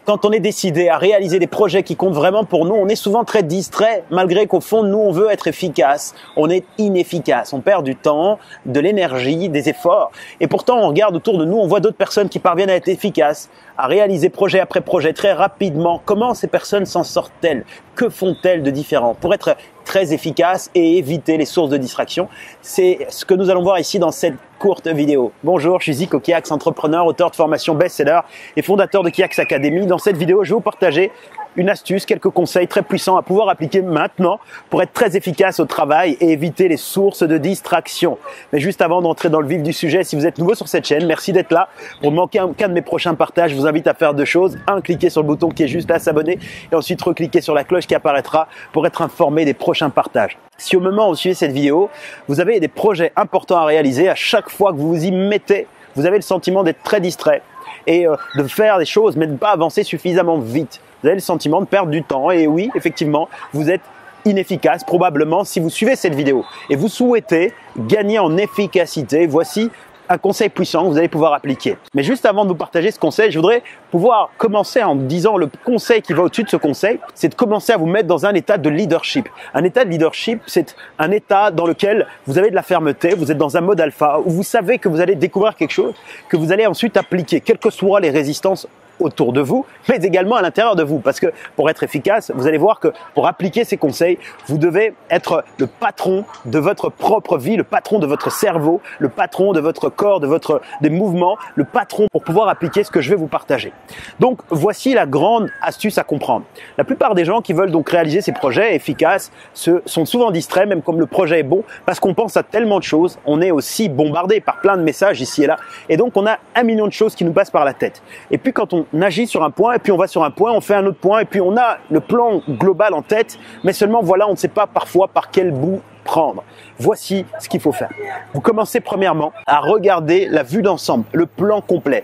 Quand on est décidé à réaliser des projets qui comptent vraiment pour nous, on est souvent très distrait, malgré qu'au fond de nous, on veut être efficace. On est inefficace, on perd du temps, de l'énergie, des efforts. Et pourtant, on regarde autour de nous, on voit d'autres personnes qui parviennent à être efficaces, à réaliser projet après projet très rapidement. Comment ces personnes s'en sortent-elles? Que font-elles de différent pour être très efficaces et éviter les sources de distraction? C'est ce que nous allons voir ici dans cette courte vidéo. Bonjour, je suis Zico Kiax, entrepreneur, auteur de formation best-seller et fondateur de Kiax Academy. Dans cette vidéo, je vais vous partager une astuce, quelques conseils très puissants à pouvoir appliquer maintenant pour être très efficace au travail et éviter les sources de distraction. Mais juste avant d'entrer dans le vif du sujet, si vous êtes nouveau sur cette chaîne, merci d'être là. Pour ne manquer aucun de mes prochains partages, je vous invite à faire deux choses. Un, cliquer sur le bouton qui est juste là, s'abonner, et ensuite recliquer sur la cloche qui apparaîtra pour être informé des prochains partages. Si au moment où vous suivez cette vidéo, vous avez des projets importants à réaliser, à chaque fois que vous vous y mettez, vous avez le sentiment d'être très distrait et de faire des choses mais de ne pas avancer suffisamment vite. Vous avez le sentiment de perdre du temps et oui, effectivement, vous êtes inefficace probablement si vous suivez cette vidéo et vous souhaitez gagner en efficacité. Voici un conseil puissant que vous allez pouvoir appliquer. Mais juste avant de vous partager ce conseil, je voudrais pouvoir commencer en disant le conseil qui va au-dessus de ce conseil, c'est de commencer à vous mettre dans un état de leadership. Un état de leadership, c'est un état dans lequel vous avez de la fermeté, vous êtes dans un mode alpha, où vous savez que vous allez découvrir quelque chose, que vous allez ensuite appliquer, quelles que soient les résistances autour de vous, mais également à l'intérieur de vous. Parce que pour être efficace, vous allez voir que pour appliquer ces conseils, vous devez être le patron de votre propre vie, le patron de votre cerveau, le patron de votre corps, des mouvements, le patron pour pouvoir appliquer ce que je vais vous partager. Donc, voici la grande astuce à comprendre. La plupart des gens qui veulent donc réaliser ces projets efficaces sont souvent distraits, même comme le projet est bon, parce qu'on pense à tellement de choses. On est aussi bombardé par plein de messages ici et là. Et donc, on a 1 million de choses qui nous passent par la tête. Et puis, quand on agit sur un point, et puis on va sur un point, on fait un autre point, et puis on a le plan global en tête, mais seulement voilà, on ne sait pas parfois par quel bout prendre. Voici ce qu'il faut faire. Vous commencez premièrement à regarder la vue d'ensemble, le plan complet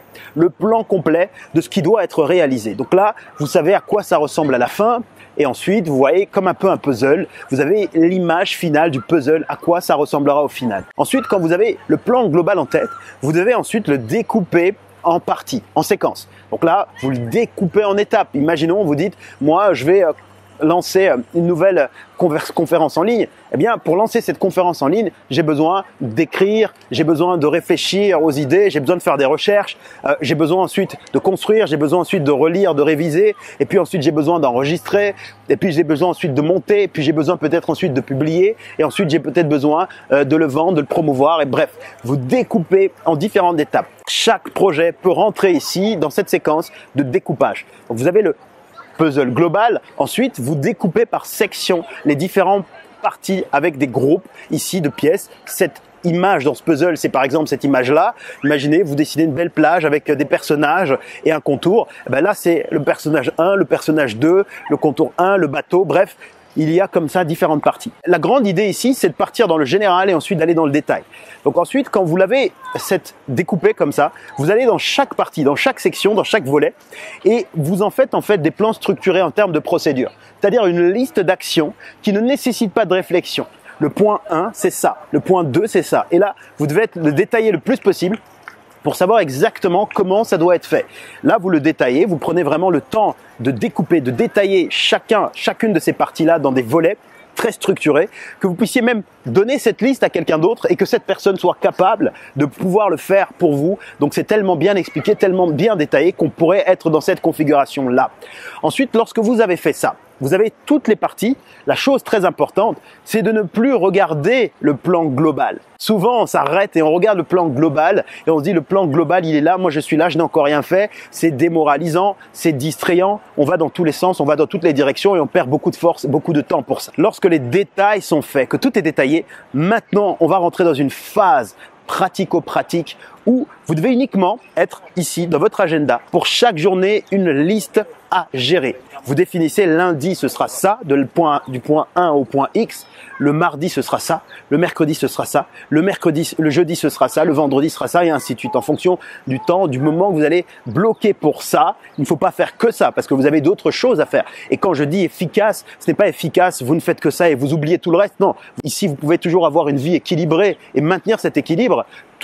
de ce qui doit être réalisé. Donc là, vous savez à quoi ça ressemble à la fin, et ensuite, vous voyez comme un peu un puzzle, vous avez l'image finale du puzzle, à quoi ça ressemblera au final. Ensuite, quand vous avez le plan global en tête, vous devez ensuite le découper en parties, en séquences. Donc là, vous le découpez en étapes. Imaginons, vous dites, moi, je vais lancer une nouvelle conférence en ligne. Eh bien, pour lancer cette conférence en ligne, j'ai besoin d'écrire, j'ai besoin de réfléchir aux idées, j'ai besoin de faire des recherches, j'ai besoin ensuite de construire, j'ai besoin ensuite de relire, de réviser, et puis ensuite j'ai besoin d'enregistrer, et puis j'ai besoin ensuite de monter, et puis j'ai besoin peut-être ensuite de publier, et ensuite j'ai peut-être besoin de le vendre, de le promouvoir, et bref, vous découpez en différentes étapes. Chaque projet peut rentrer ici dans cette séquence de découpage. Donc vous avez le puzzle global. Ensuite, vous découpez par section les différentes parties avec des groupes ici de pièces. Cette image dans ce puzzle, c'est par exemple cette image-là. Imaginez, vous dessinez une belle plage avec des personnages et un contour. Et ben là, c'est le personnage 1, le personnage 2, le contour 1, le bateau, bref. Il y a comme ça différentes parties. La grande idée ici, c'est de partir dans le général et ensuite d'aller dans le détail. Donc ensuite, quand vous l'avez découpé comme ça, vous allez dans chaque partie, dans chaque section, dans chaque volet et vous en faites des plans structurés en termes de procédure. C'est-à-dire une liste d'actions qui ne nécessitent pas de réflexion. Le point 1, c'est ça. Le point 2, c'est ça. Et là, vous devez le détailler le plus possible pour savoir exactement comment ça doit être fait. Là, vous le détaillez, vous prenez vraiment le temps de découper, de détailler chacune de ces parties-là dans des volets très structurés, que vous puissiez même donner cette liste à quelqu'un d'autre et que cette personne soit capable de pouvoir le faire pour vous. Donc c'est tellement bien expliqué, tellement bien détaillé qu'on pourrait être dans cette configuration-là. Ensuite, lorsque vous avez fait ça, vous avez toutes les parties. La chose très importante, c'est de ne plus regarder le plan global. Souvent, on s'arrête et on regarde le plan global et on se dit le plan global, il est là, moi je suis là, je n'ai encore rien fait. C'est démoralisant, c'est distrayant, on va dans tous les sens, on va dans toutes les directions et on perd beaucoup de force, beaucoup de temps pour ça. Lorsque les détails sont faits, que tout est détaillé, maintenant on va rentrer dans une phase pratico-pratique où vous devez uniquement être ici dans votre agenda pour chaque journée une liste à gérer. Vous définissez lundi ce sera ça, du point 1 au point X, le mardi ce sera ça, le mercredi ce sera ça, le jeudi ce sera ça, le vendredi ce sera ça et ainsi de suite en fonction du temps, du moment que vous allez bloquer pour ça. Il ne faut pas faire que ça parce que vous avez d'autres choses à faire. Et quand je dis efficace, ce n'est pas efficace, vous ne faites que ça et vous oubliez tout le reste. Non, ici vous pouvez toujours avoir une vie équilibrée et maintenir cet équilibre tout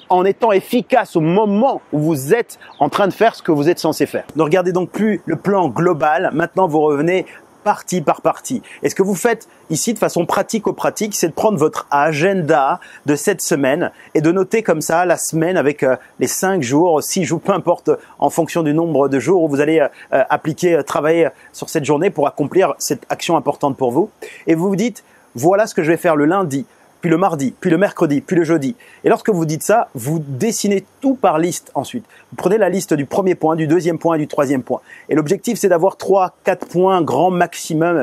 en étant efficace au moment où vous êtes en train de faire ce que vous êtes censé faire. Ne regardez donc plus le plan global. Maintenant, vous revenez partie par partie. Et ce que vous faites ici de façon pratico-pratique, c'est de prendre votre agenda de cette semaine et de noter comme ça la semaine avec les 5 jours, 6 jours, peu importe en fonction du nombre de jours où vous allez travailler sur cette journée pour accomplir cette action importante pour vous. Et vous vous dites, voilà ce que je vais faire le lundi, puis le mardi, puis le mercredi, puis le jeudi. Et lorsque vous dites ça, vous dessinez tout par liste ensuite. Vous prenez la liste du premier point, du deuxième point et du troisième point. Et l'objectif, c'est d'avoir 3, 4 points, grand maximum,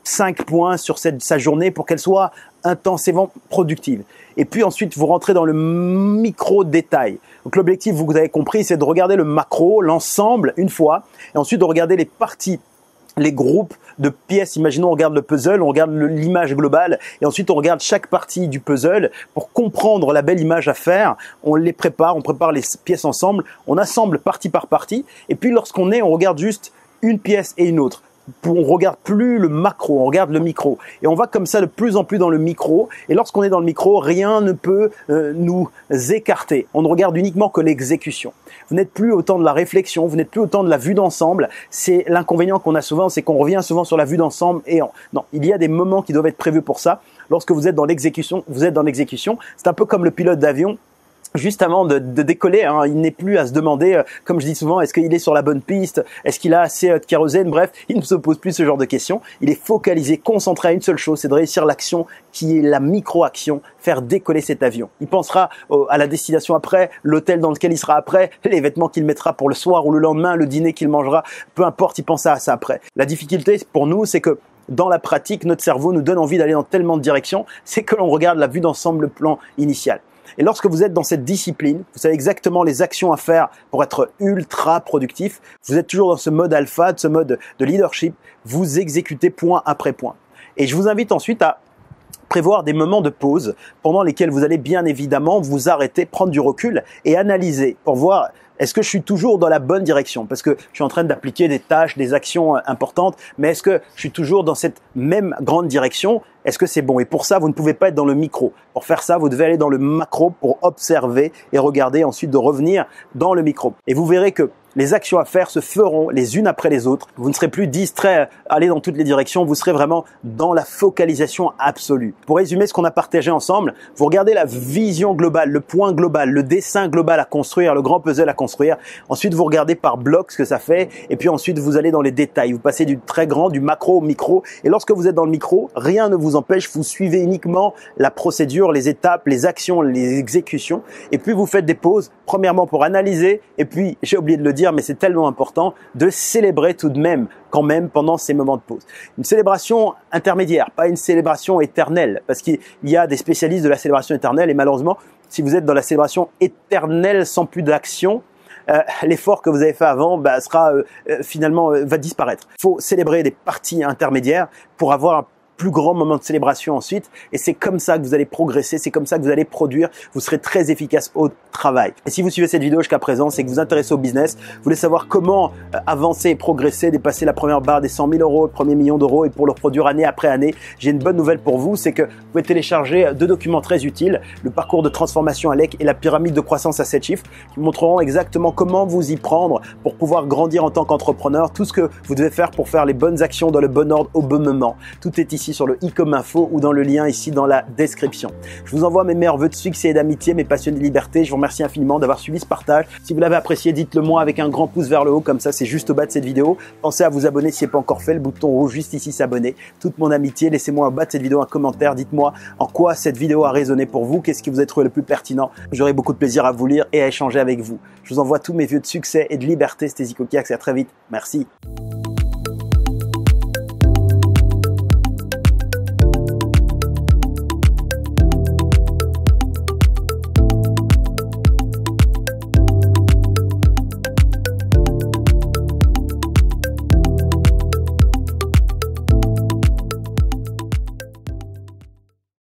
5 points sur sa journée pour qu'elle soit intensément productive. Et puis ensuite, vous rentrez dans le micro-détail. Donc l'objectif, vous avez compris, c'est de regarder le macro, l'ensemble, une fois, et ensuite de regarder les parties, les groupes de pièces. Imaginons, on regarde le puzzle, on regarde l'image globale et ensuite on regarde chaque partie du puzzle pour comprendre la belle image à faire. On les prépare, on prépare les pièces ensemble, on assemble partie par partie et puis lorsqu'on on regarde juste une pièce et une autre. On regarde plus le macro, on regarde le micro. Et on va comme ça de plus en plus dans le micro. Et lorsqu'on est dans le micro, rien ne peut nous écarter. On ne regarde uniquement que l'exécution. Vous n'êtes plus autant de la réflexion, vous n'êtes plus autant de la vue d'ensemble. C'est l'inconvénient qu'on a souvent, c'est qu'on revient souvent sur la vue d'ensemble. Non, il y a des moments qui doivent être prévus pour ça. Lorsque vous êtes dans l'exécution, vous êtes dans l'exécution. C'est un peu comme le pilote d'avion. Juste avant de décoller, hein, il n'est plus à se demander, comme je dis souvent, est-ce qu'il est sur la bonne piste, est-ce qu'il a assez de kérosène, bref, il ne se pose plus ce genre de questions. Il est focalisé, concentré à une seule chose, c'est de réussir l'action qui est la micro-action, faire décoller cet avion. Il pensera à la destination après, l'hôtel dans lequel il sera après, les vêtements qu'il mettra pour le soir ou le lendemain, le dîner qu'il mangera, peu importe, il pensera à ça après. La difficulté pour nous, c'est que dans la pratique, notre cerveau nous donne envie d'aller dans tellement de directions, c'est que l'on regarde la vue d'ensemble, le plan initial. Et lorsque vous êtes dans cette discipline, vous savez exactement les actions à faire pour être ultra productif. Vous êtes toujours dans ce mode alpha, ce mode de leadership. Vous exécutez point après point. Et je vous invite ensuite à prévoir des moments de pause pendant lesquels vous allez bien évidemment vous arrêter, prendre du recul et analyser pour voir est-ce que je suis toujours dans la bonne direction? Parce que je suis en train d'appliquer des tâches, des actions importantes, mais est-ce que je suis toujours dans cette même grande direction? Est-ce que c'est bon? Et pour ça, vous ne pouvez pas être dans le micro. Pour faire ça, vous devez aller dans le macro pour observer et regarder, ensuite de revenir dans le micro. Et vous verrez que les actions à faire se feront les unes après les autres. Vous ne serez plus distrait, aller dans toutes les directions. Vous serez vraiment dans la focalisation absolue. Pour résumer ce qu'on a partagé ensemble, vous regardez la vision globale, le point global, le dessin global à construire, le grand puzzle à construire. Ensuite, vous regardez par bloc ce que ça fait. Et puis ensuite, vous allez dans les détails. Vous passez du très grand, du macro au micro. Et lorsque vous êtes dans le micro, rien ne vous empêche. Vous suivez uniquement la procédure, les étapes, les actions, les exécutions. Et puis, vous faites des pauses. Premièrement, pour analyser. Et puis, j'ai oublié de le dire, mais c'est tellement important de célébrer tout de même, quand même, pendant ces moments de pause. Une célébration intermédiaire, pas une célébration éternelle, parce qu'il y a des spécialistes de la célébration éternelle et malheureusement, si vous êtes dans la célébration éternelle sans plus d'action, l'effort que vous avez fait avant va disparaître. Il faut célébrer des parties intermédiaires pour avoir un plus grand moment de célébration ensuite et c'est comme ça que vous allez progresser, c'est comme ça que vous allez produire, vous serez très efficace au travail. Et si vous suivez cette vidéo jusqu'à présent, c'est que vous vous intéressez au business, vous voulez savoir comment avancer et progresser, dépasser la première barre des 100 000 euros, le premier million d'euros et pour le produire année après année, j'ai une bonne nouvelle pour vous, c'est que vous pouvez télécharger 2 documents très utiles, le parcours de transformation ALEC et la pyramide de croissance à 7 chiffres qui vous montreront exactement comment vous y prendre pour pouvoir grandir en tant qu'entrepreneur, tout ce que vous devez faire pour faire les bonnes actions dans le bon ordre au bon moment. Tout est ici sur le i comme info ou dans le lien ici dans la description. Je vous envoie mes meilleurs vœux de succès et d'amitié, mes passionnés de liberté. Je vous remercie infiniment d'avoir suivi ce partage. Si vous l'avez apprécié, dites-le moi avec un grand pouce vers le haut, comme ça c'est juste au bas de cette vidéo. Pensez à vous abonner si ce n'est pas encore fait, le bouton rouge juste ici s'abonner. Toute mon amitié, laissez-moi au bas de cette vidéo un commentaire, dites-moi en quoi cette vidéo a résonné pour vous, qu'est-ce qui vous a trouvé le plus pertinent. J'aurai beaucoup de plaisir à vous lire et à échanger avec vous. Je vous envoie tous mes vœux de succès et de liberté, c'était Zico Kiax, à très vite. Merci.